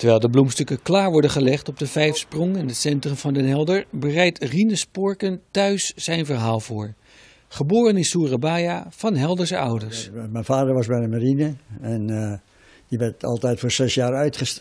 Terwijl de bloemstukken klaar worden gelegd op de Vijfsprong in het centrum van Den Helder, bereidt Rinus Sporken thuis zijn verhaal voor. Geboren in Surabaya van Helderse ouders. Mijn vader was bij de marine en die werd altijd voor 6 jaar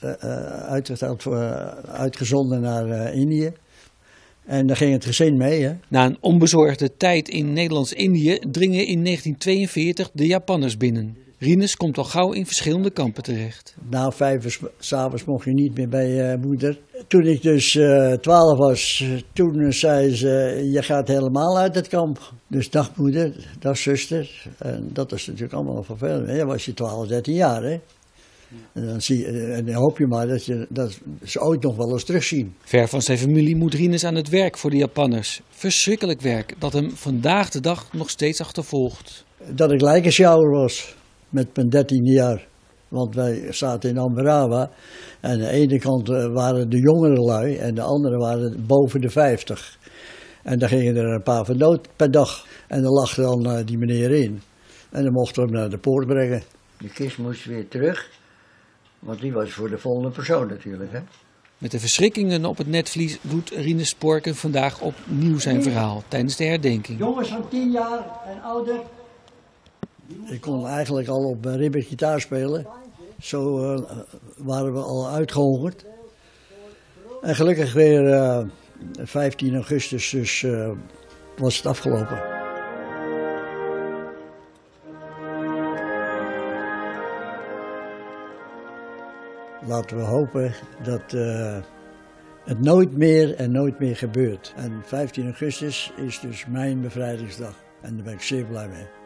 uitgezonden naar Indië. En daar ging het gezin mee. Hè. Na een onbezorgde tijd in Nederlands-Indië dringen in 1942 de Japanners binnen. Rinus komt al gauw in verschillende kampen terecht. Na 5 uur 's avonds mocht je niet meer bij moeder. Toen ik dus 12 was, toen zei ze, je gaat helemaal uit het kamp. Dus dag moeder, dag zuster. En dat is natuurlijk allemaal vervelend. Dan was je 12, 13 jaar. Hè? En dan hoop je maar dat ze ooit nog wel eens terugzien. Ver van zijn familie moet Rinus aan het werk voor de Japanners. Verschrikkelijk werk dat hem vandaag de dag nog steeds achtervolgt. Dat ik lijkensjouwer was met mijn 13e jaar. Want wij zaten in Ambarawa. En aan de ene kant waren de jongere lui en de andere waren boven de 50. En daar gingen er een paar van dood per dag. En dan lag dan die meneer in. En dan mochten we hem naar de poort brengen. De kist moest weer terug. Want die was voor de volgende persoon natuurlijk. Hè? Met de verschrikkingen op het netvlies doet Rinus Sporken vandaag opnieuw zijn verhaal tijdens de herdenking. Jongens van 10 jaar en ouder. Ik kon eigenlijk al op mijn ribben gitaar spelen. Zo waren we al uitgehongerd. En gelukkig weer 15 augustus dus, was het afgelopen. Laten we hopen dat het nooit meer gebeurt. En 15 augustus is dus mijn bevrijdingsdag. En daar ben ik zeer blij mee.